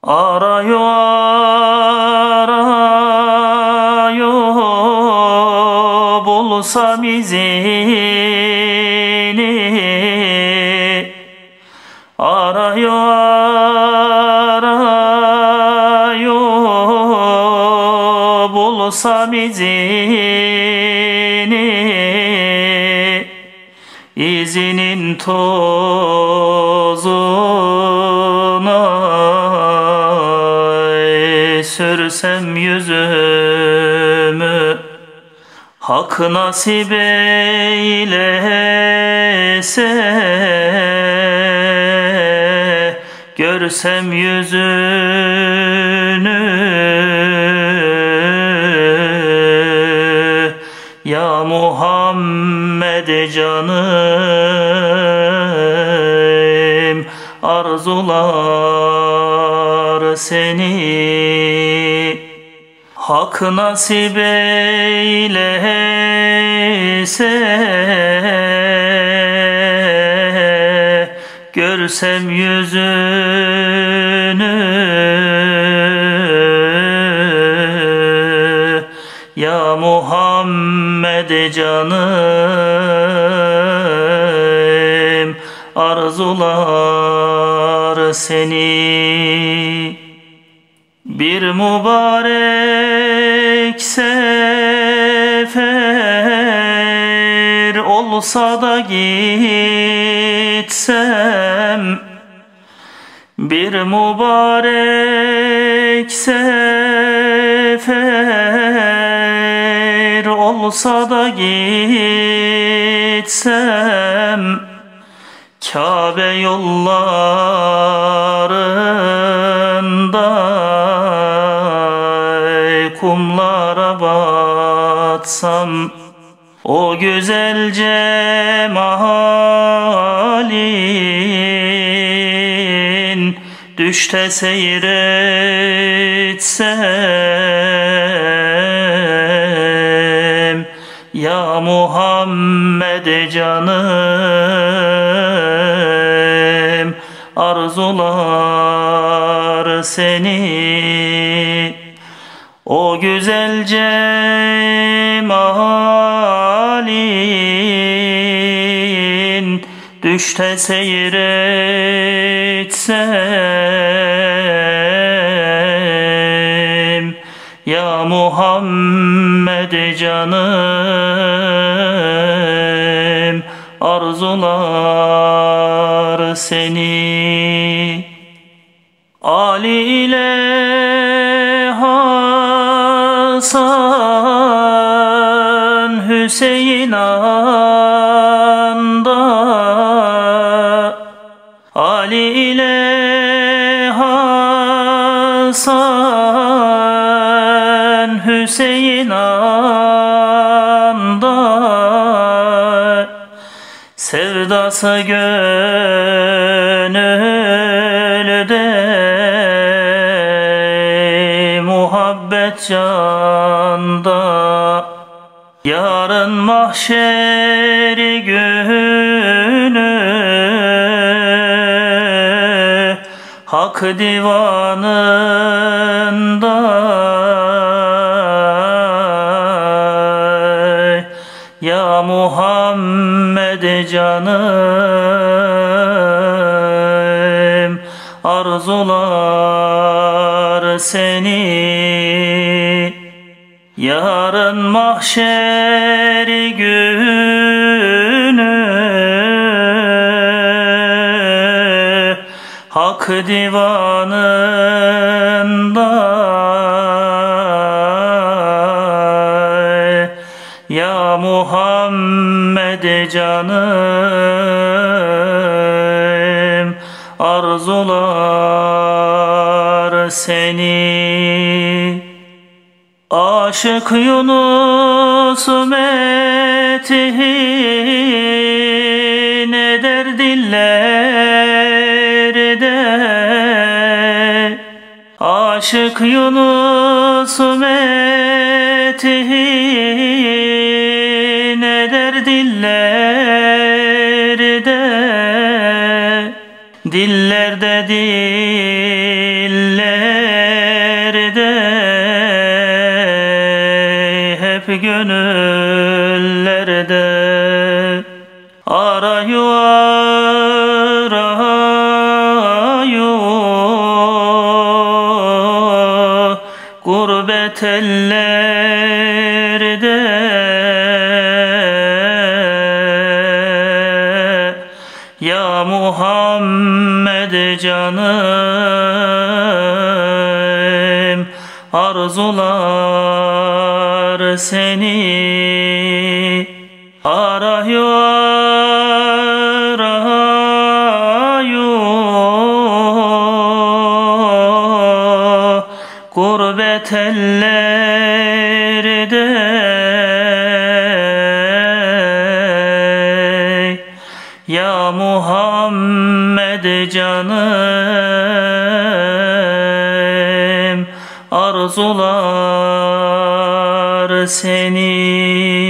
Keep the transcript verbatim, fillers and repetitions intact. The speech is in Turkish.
Arıyor arıyor bulsam izini, arıyor arıyor bulsam izini, izinin tozuna sürsem yüzümü, hak nasip eylese görsem yüzünü. Ya Muhammed canım arzular seni, hak nasip eylese görsem yüzünü. Ya Muhammed canım arzular seni. Bir mübarek sefer olsa da gitsem, bir mübarek sefer olsa da gitsem, Kabe yollarında kumlara batsam, o güzel cemalin düşte seyretsem. Ya Muhammed canım arzular seni, o güzel cemalin düşte seyretsem. Ya Muhammed canım arzular seni. Ali ile Hasan Hüseyin anda, Ali ile Hasan Hüseyin anda, sevdası gönülde, muhabbet canda. Yarın mahşeri günü hak divanında, ya Muhammed canım arzular seni. Yarın mahşeri günü hak divanında, ya Muhammed canım arzular seni. Aşık Yunus methin eder dillerde, Aşık Yunus methin eder dillerde, dillerde dillerde gönüllerde. Arıyor, arıyor gurbet ellerde. Ya Muhammed canım arzular seni. Arıyor, arıyor gurbet ellerde. Ya Muhammed canım arzular seni.